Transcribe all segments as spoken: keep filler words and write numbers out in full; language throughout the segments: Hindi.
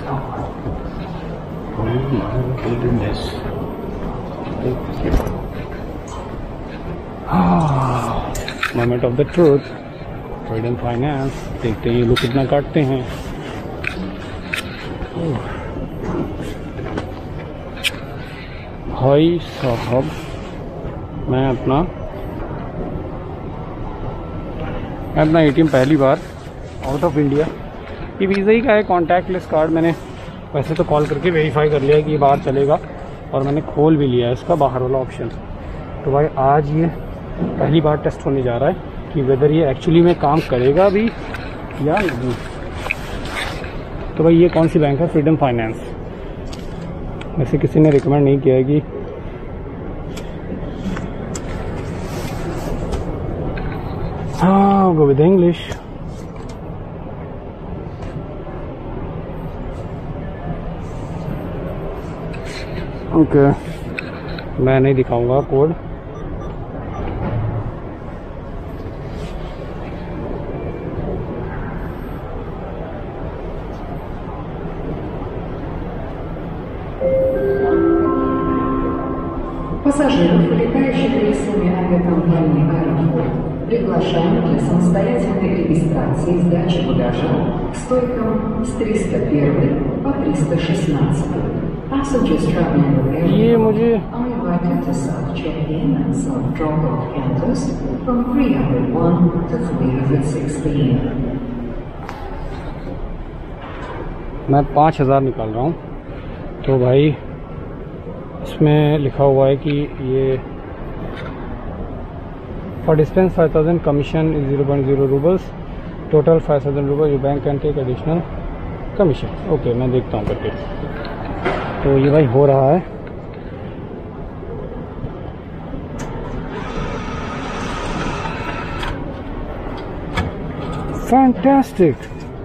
Moment of the truth, Freedom Finance. देखते हैं ये लोग कितना काटते हैं। भाई साहब, मैं अपना मैं अपना एटीएम पहली बार आउट ऑफ इंडिया, ये वीज़ा ही का है, कॉन्टैक्टलेस कार्ड। मैंने वैसे तो कॉल करके वेरीफाई कर लिया कि ये बाहर चलेगा, और मैंने खोल भी लिया है इसका बाहर वाला ऑप्शन। तो भाई आज ये पहली बार टेस्ट होने जा रहा है कि वेदर ये एक्चुअली में काम करेगा भी या नहीं। तो भाई ये कौन सी बैंक है? Freedom Finance. वैसे किसी ने रिकमेंड नहीं किया है कि हाँ गो विद इंग्लिश। ओके, मैं नहीं दिखाऊंगा code. Пассажиров, летающих рейсами авиакомпании «Аэрофлот», приглашаем для самостоятельной регистрации и сдачи багажа к стойкам с триста один по триста шестнадцать. Passengers traveling with Aeroфлот are invited to self-check-in and self-drop-off counters from three oh one to three sixteen. मैं पाँच हज़ार निकाल रहा हूँ। तो भाई इसमें लिखा हुआ है कि ये for distance five thousand commission is zero point zero roubles, total five thousand rouble, you bank can take additional commission. Okay, मैं देखता हूँ करके। तो ये भाई हो रहा है। Fantastic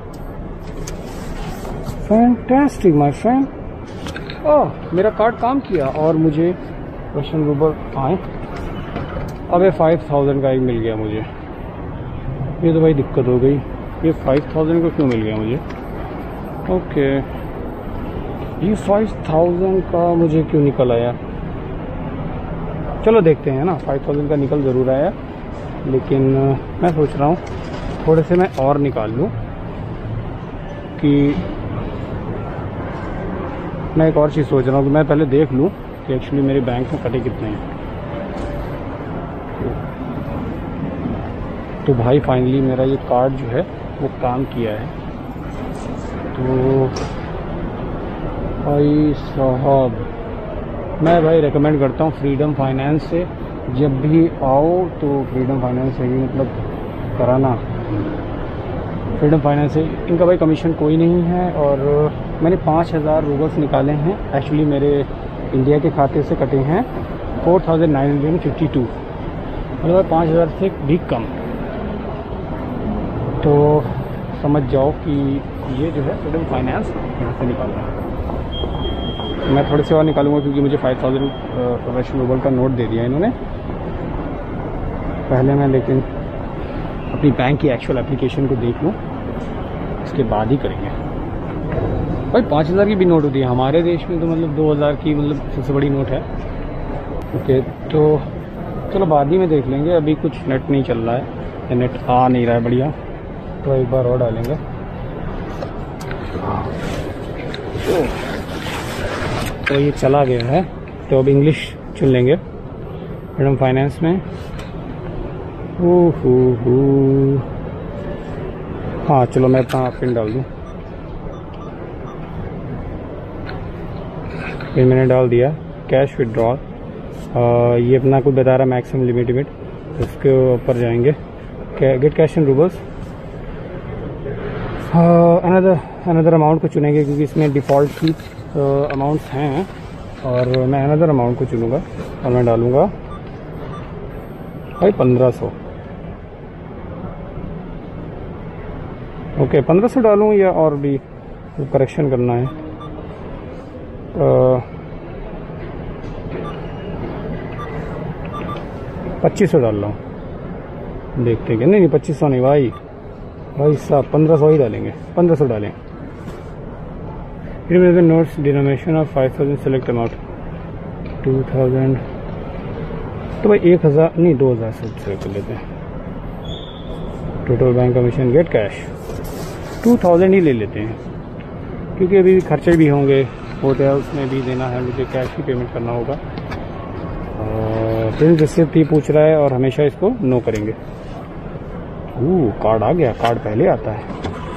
fantastic my friend. Oh, मेरा कार्ड काम किया और मुझे रशियन रूबल आए। अब ये फाइव थाउजेंड का एक मिल गया मुझे। ये तो भाई दिक्कत हो गई, ये फाइव थाउजेंड का क्यों मिल गया मुझे? ओके, ये फाइव थाउजेंड का मुझे क्यों निकल आया? चलो देखते हैं ना, फाइव थाउजेंड का निकल ज़रूर आया, लेकिन मैं सोच रहा हूँ थोड़े से मैं और निकाल लूँ कि मैं एक और चीज़ सोच रहा हूँ कि मैं पहले देख लूँ कि एक्चुअली मेरे बैंक में कटे कितने हैं। तो भाई फाइनली मेरा ये कार्ड जो है वो काम किया है। तो भाई साहब, मैं भाई रेकमेंड करता हूँ फ्रीडम फाइनेंस से जब भी आओ तो फ्रीडम फाइनेंस से ही मतलब कराना। फ्रीडम फाइनेंस से इनका भाई कमीशन कोई नहीं है। और मैंने पाँच हज़ार रूबल्स निकाले हैं, एक्चुअली मेरे इंडिया के खाते से कटे हैं four thousand nine hundred fifty two, मतलब पाँच हज़ार से भी कम। तो समझ जाओ कि ये जो है फ्रीडम फाइनेंस यहाँ से निकाल रहा है। मैं थोड़े से और निकालूंगा क्योंकि मुझे फाइव थाउजेंड रशियन रूबल का नोट दे दिया इन्होंने पहले। मैं लेकिन अपनी बैंक की एक्चुअल एप्लीकेशन को देख लूँ, इसके बाद ही करेंगे। भाई पाँच हज़ार की भी नोट होती है हमारे देश में, तो मतलब दो हज़ार की मतलब सबसे बड़ी नोट है। ओके, तो चलो बाद ही में देख लेंगे, अभी कुछ नेट नहीं चल रहा है या नेट आ नहीं रहा है बढ़िया, तो एक बार और डालेंगे। तो ये चला गया है, तो अब इंग्लिश चुन लेंगे फ्रीडम फाइनेंस में। ओहो हो, हाँ चलो मैं अपना पिन डाल दूँ। पिन मैंने डाल दिया। कैश विड्रॉल, ये अपना कुछ बता रहा है मैक्सिमम लिमिट लिमिट, इसके ऊपर जाएंगे। Get cash in roubles, another another amount को चुनेंगे क्योंकि इसमें डिफ़ॉल्ट की अमाउंट्स हैं, और मैं अनदर अमाउंट को चुनूँगा और मैं डालूँगा भाई पंद्रह सौ। ओके, पंद्रह सौ डालूँ या और भी करेक्शन करना है? पच्चीस सौ डाल रहा हूँ, देखते हैं। नहीं नहीं पच्चीस सौ नहीं भाई, भाई साहब पंद्रह सौ ही डालेंगे, पंद्रह सौ डालें। Remember the notes denomination of five thousand select amount two thousand। तो भाई एक हज़ार नहीं दो हज़ार से सेलेक्ट कर लेते हैं। Total bank commission get cash two thousand ही ले लेते हैं, क्योंकि अभी खर्चे भी होंगे, होटल्स में भी देना है, मुझे कैश ही पेमेंट करना होगा। और प्रिंट रिसिप्ट ही पूछ रहा है और हमेशा इसको नो करेंगे। ओह कार्ड आ गया, कार्ड पहले आता है।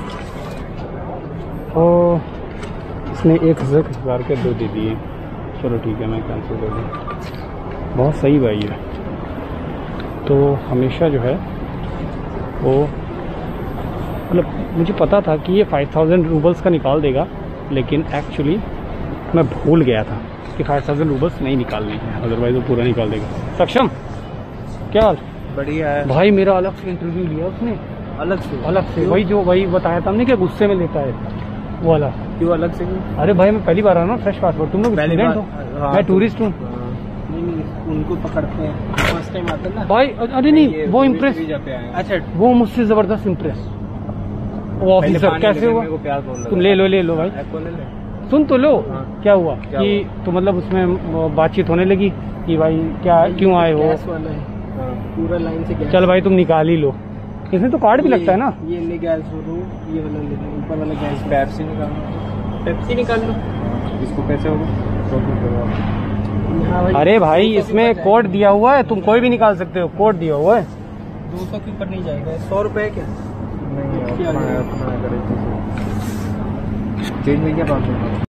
और इसने एक हज़ार के दो दे दिए। चलो ठीक है, मैं कैंसिल कर दूँ। बहुत सही भाई है। तो हमेशा जो है वो मतलब मुझे पता था कि ये फाइव थाउजेंड रूबल्स का निकाल देगा, लेकिन एक्चुअली मैं भूल गया था कि फाइव थाउजेंड रूबल्स नहीं निकालने हैं, अदरवाइज वो पूरा निकाल देगा। सक्षम क्या हाल? बढ़िया है भाई। मेरा अलग से इंटरव्यू लिया उसने, अलग से अलग से वही जो वही बताया था हमने, क्या गुस्से में लेता है वो वाला। क्यों अलग से क्यों? अरे भाई मैं पहली बार आ रहा हूँ, फ्रेश पासपोर्ट। तुम लोग स्टूडेंट हो, हाँ, मैं टूरिस्ट हूँ। नहीं नहीं उनको पकड़ते हैं, फर्स्ट टाइम आते हैं ना भाई अरे नहीं, वो इम्प्रेस, अच्छा वो मुझसे जबरदस्त इम्प्रेस। वो ऑफिसर कैसे हुआ? तुम ले लो ले लो भाई, सुन तो लो। हाँ। क्या हुआ क्या कि हुआ? तो मतलब उसमें बातचीत होने लगी कि भाई क्या क्यों आए हो। गैस वाला है, पूरा लाइन से गैस। चल भाई तुम निकाल ही लो, इसमें तो कार्ड भी लगता है ना। ये ले गैस हो लो, ये वाला ले लो, ऊपर वाला गैस। पेप्सी निकालो, पेप्सी निकाल लो। इसको कैसे होगा? अरे भाई इसमें कोड दिया हुआ है, तुम कोई भी निकाल सकते हो, कोड दिया हुआ है। दो सौ के ऊपर नहीं जाएगा। सौ रुपए क्या? नहीं चेंज नहीं क्या पाँच सौ